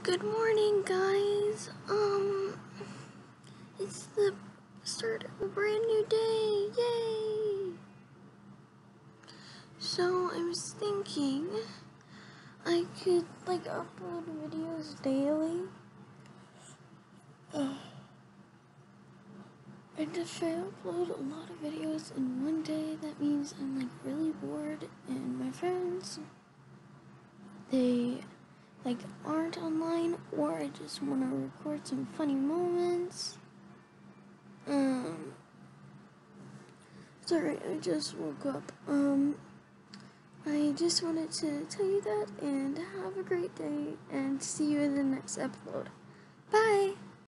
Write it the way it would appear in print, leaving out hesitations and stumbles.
Good morning, guys. It's the start of a brand new day. Yay! So I was thinking I could upload videos daily. And if I upload a lot of videos in one day, that means I'm really bored, and my friends, they aren't online, or I just want to record some funny moments. Sorry, I just woke up. I just wanted to tell you that, and have a great day, and see you in the next upload. Bye!